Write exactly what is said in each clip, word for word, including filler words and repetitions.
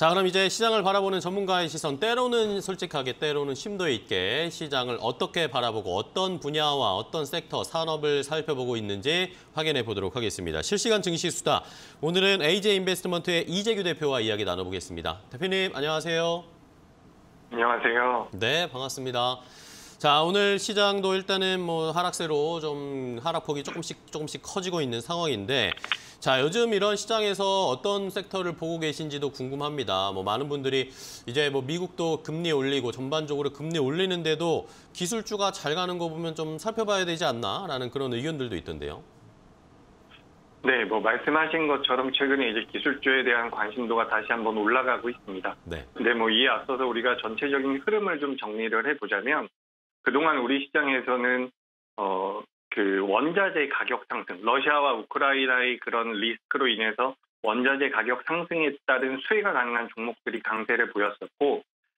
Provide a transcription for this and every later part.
자, 그럼 이제 시장을 바라보는 전문가의 시선, 때로는 솔직하게, 때로는 심도 있게 시장을 어떻게 바라보고 어떤 분야와 어떤 섹터, 산업을 살펴보고 있는지 확인해 보도록 하겠습니다. 실시간 증시 수다. 오늘은 에이제이인베스트먼트의 이재규 대표와 이야기 나눠보겠습니다. 대표님, 안녕하세요. 안녕하세요. 네, 반갑습니다. 자, 오늘 시장도 일단은 뭐 하락세로 좀 하락폭이 조금씩 조금씩 커지고 있는 상황인데, 자, 요즘 이런 시장에서 어떤 섹터를 보고 계신지도 궁금합니다. 뭐 많은 분들이 이제 뭐 미국도 금리 올리고 전반적으로 금리 올리는데도 기술주가 잘 가는 거 보면 좀 살펴봐야 되지 않나라는 그런 의견들도 있던데요. 네, 뭐 말씀하신 것처럼 최근에 이제 기술주에 대한 관심도가 다시 한번 올라가고 있습니다. 네. 근데 뭐 이에 앞서서 우리가 전체적인 흐름을 좀 정리를 해보자면, 그동안 우리 시장에서는 어, 그 원자재 가격 상승, 러시아와 우크라이나의 그런 리스크로 인해서 원자재 가격 상승에 따른 수혜가 가능한 종목들이 강세를 보였었고,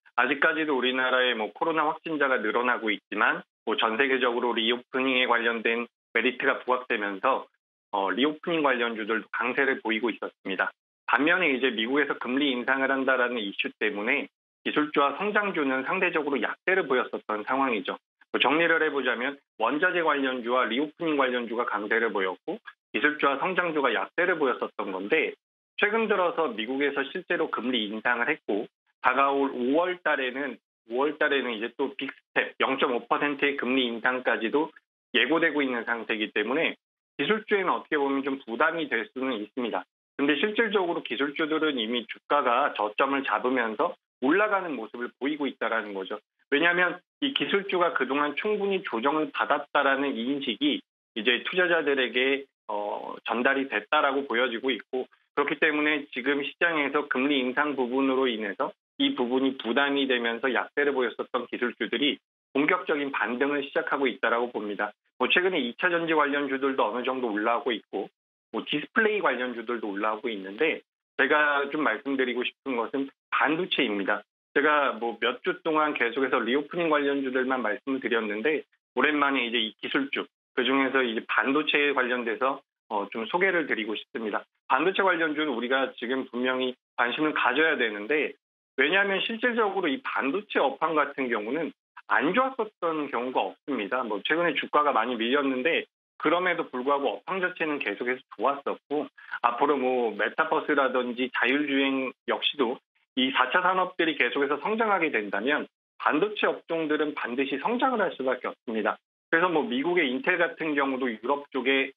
아직까지도 우리나라의 뭐 코로나 확진자가 늘어나고 있지만 뭐 전 세계적으로 리오프닝에 관련된 메리트가 부각되면서 어, 리오프닝 관련주들도 강세를 보이고 있었습니다. 반면에 이제 미국에서 금리 인상을 한다라는 이슈 때문에 기술주와 성장주는 상대적으로 약세를 보였었던 상황이죠. 정리를 해보자면 원자재 관련주와 리오프닝 관련주가 강세를 보였고 기술주와 성장주가 약세를 보였었던 건데, 최근 들어서 미국에서 실제로 금리 인상을 했고 다가올 오월 달에는 오월 달에는 이제 또 빅스텝 영 점 오 퍼센트의 금리 인상까지도 예고되고 있는 상태이기 때문에 기술주에는 어떻게 보면 좀 부담이 될 수는 있습니다. 근데 실질적으로 기술주들은 이미 주가가 저점을 잡으면서 올라가는 모습을 보이고 있다는 거죠. 왜냐하면 이 기술주가 그동안 충분히 조정을 받았다라는 인식이 이제 투자자들에게 어, 전달이 됐다라고 보여지고 있고, 그렇기 때문에 지금 시장에서 금리 인상 부분으로 인해서 이 부분이 부담이 되면서 약세를 보였었던 기술주들이 본격적인 반등을 시작하고 있다라고 봅니다. 뭐 최근에 이 차 전지 관련주들도 어느 정도 올라오고 있고, 뭐 디스플레이 관련주들도 올라오고 있는데, 제가 좀 말씀드리고 싶은 것은 반도체입니다. 제가 뭐 몇 주 동안 계속해서 리오프닝 관련주들만 말씀드렸는데, 오랜만에 이제 이 기술주, 그 중에서 이제 반도체에 관련돼서 어, 좀 소개를 드리고 싶습니다. 반도체 관련주는 우리가 지금 분명히 관심을 가져야 되는데, 왜냐하면 실질적으로 이 반도체 업황 같은 경우는 안 좋았었던 경우가 없습니다. 뭐 최근에 주가가 많이 밀렸는데 그럼에도 불구하고 업황 자체는 계속해서 좋았었고, 앞으로 뭐 메타버스라든지 자율주행 역시도 이 사 차 산업들이 계속해서 성장하게 된다면 반도체 업종들은 반드시 성장을 할 수밖에 없습니다. 그래서 뭐 미국의 인텔 같은 경우도 유럽 쪽에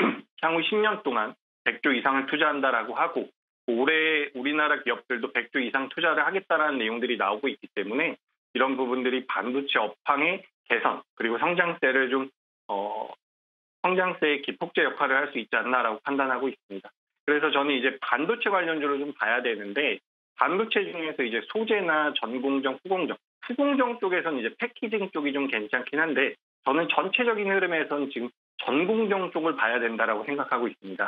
향후 십 년 동안 백조 이상을 투자한다라고 하고, 올해 우리나라 기업들도 백조 이상 투자를 하겠다라는 내용들이 나오고 있기 때문에 이런 부분들이 반도체 업황의 개선 그리고 성장세를 좀 어, 성장세의 기폭제 역할을 할 수 있지 않나라고 판단하고 있습니다. 그래서 저는 이제 반도체 관련주를 좀 봐야 되는데, 반도체 중에서 이제 소재나 전공정, 후공정, 후공정 쪽에서는 이제 패키징 쪽이 좀 괜찮긴 한데, 저는 전체적인 흐름에서는 지금 전공정 쪽을 봐야 된다라고 생각하고 있습니다.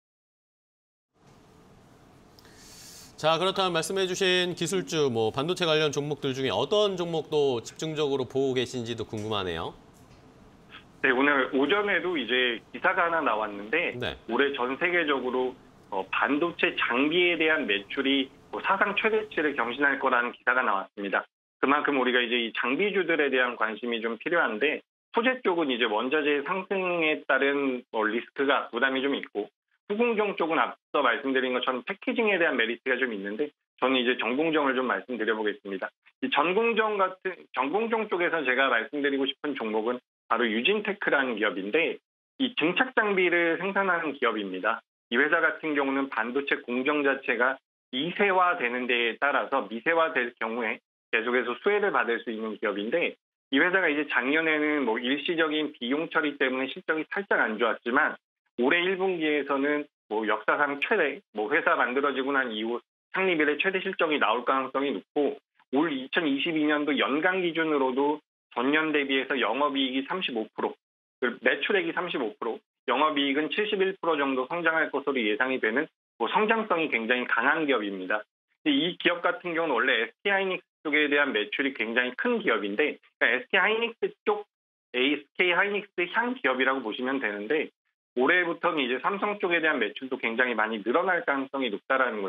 자, 그렇다면 말씀해 주신 기술주, 뭐 반도체 관련 종목들 중에 어떤 종목도 집중적으로 보고 계신지도 궁금하네요. 네, 오늘 오전에도 이제 기사가 하나 나왔는데, 네. 올해 전 세계적으로 어, 반도체 장비에 대한 매출이 뭐 사상 최대치를 경신할 거라는 기사가 나왔습니다. 그만큼 우리가 이제 이 장비주들에 대한 관심이 좀 필요한데, 소재 쪽은 이제 원자재 상승에 따른 뭐 리스크가 부담이 좀 있고, 후공정 쪽은 앞서 말씀드린 것처럼 패키징에 대한 메리트가 좀 있는데, 저는 이제 전공정을 좀 말씀드려보겠습니다. 이 전공정 같은 전공정 쪽에서 제가 말씀드리고 싶은 종목은 바로 유진테크라는 기업인데, 이 증착 장비를 생산하는 기업입니다. 이 회사 같은 경우는 반도체 공정 자체가 미세화되는 데에 따라서 미세화될 경우에 계속해서 수혜를 받을 수 있는 기업인데, 이 회사가 이제 작년에는 뭐 일시적인 비용 처리 때문에 실적이 살짝 안 좋았지만 올해 일 분기에서는 뭐 역사상 최대, 뭐 회사 만들어지고 난 이후 창립 이래 최대 실적이 나올 가능성이 높고, 올 이천이십이 년도 연간 기준으로도 전년 대비해서 영업이익이 삼십오 퍼센트, 매출액이 삼십오 퍼센트, 영업이익은 칠십일 퍼센트 정도 성장할 것으로 예상이 되는 뭐 성장성이 굉장히 강한 기업입니다. 이 기업 같은 경우는 원래 에스케이하이닉스 쪽에 대한 매출이 굉장히 큰 기업인데, 그러니까 에스케이하이닉스 쪽 에스케이하이닉스 향 기업이라고 보시면 되는데, 올해부터는 이제 삼성 쪽에 대한 매출도 굉장히 많이 늘어날 가능성이 높다라는 거죠.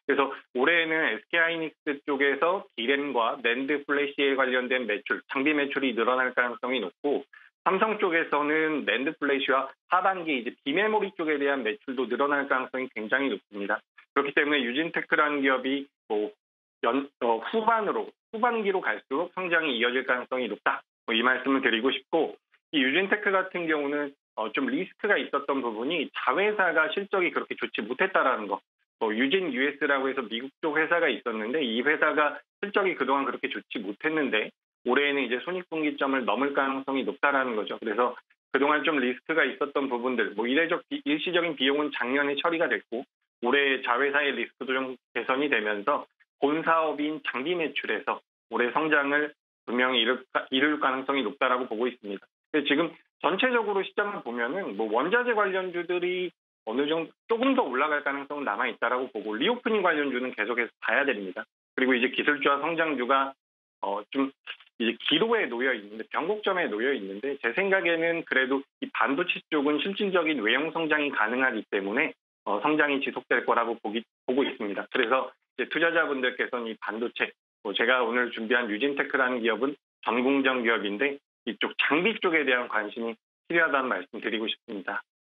그래서 올해에는 에스케이하이닉스 쪽에서 디램과 낸드 플래시에 관련된 매출, 장비 매출이 늘어날 가능성이 높고 삼성 쪽에서는 낸드 플래시와 하반기 이제 비메모리 쪽에 대한 매출도 늘어날 가능성이 굉장히 높습니다. 그렇기 때문에 유진테크라는 기업이 뭐 연, 어, 후반으로 후반기로 갈수록 성장이 이어질 가능성이 높다. 뭐 이 말씀을 드리고 싶고 이 유진테크 같은 경우는 어, 좀 리스크가 있었던 부분이 자회사가 실적이 그렇게 좋지 못했다라는 거. 뭐 유진 유에스라고 해서 미국 쪽 회사가 있었는데 이 회사가 실적이 그동안 그렇게 좋지 못했는데 올해에는 이제 손익분기점을 넘을 가능성이 높다라는 거죠. 그래서 그동안 좀 리스크가 있었던 부분들, 뭐 일회적 일시적인 비용은 작년에 처리가 됐고 올해 자회사의 리스크도 좀 개선이 되면서 본 사업인 장비 매출에서 올해 성장을 분명히 이룰, 이룰 가능성이 높다라고 보고 있습니다. 근데 지금 전체적으로 시장을 보면은 뭐 원자재 관련주들이 어느 정도 조금 더 올라갈 가능성은 남아 있다라고 보고 리오프닝 관련주는 계속해서 봐야 됩니다. 그리고 이제 기술주와 성장주가 어 좀 이제 기로에 놓여 있는데 변곡점에 놓여 있는데 제 생각에는 그래도 이 반도체 쪽은 실질적인 외형 성장이 가능하기 때문에 어, 성장이 지속될 거라고 보기, 보고 있습니다. 그래서 이제 투자자분들께서는 이 반도체, 뭐 제가 오늘 준비한 유진테크라는 기업은 전공정 기업인데 이쪽 장비 쪽에 대한 관심이 필요하다는 말씀 드리고 싶습니다.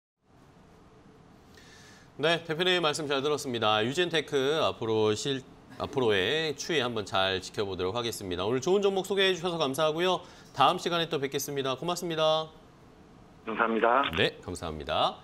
네, 대표님 말씀 잘 들었습니다. 유진테크 앞으로 실 앞으로의 추이 한번 잘 지켜보도록 하겠습니다. 오늘 좋은 종목 소개해 주셔서 감사하고요. 다음 시간에 또 뵙겠습니다. 고맙습니다. 감사합니다. 네, 감사합니다.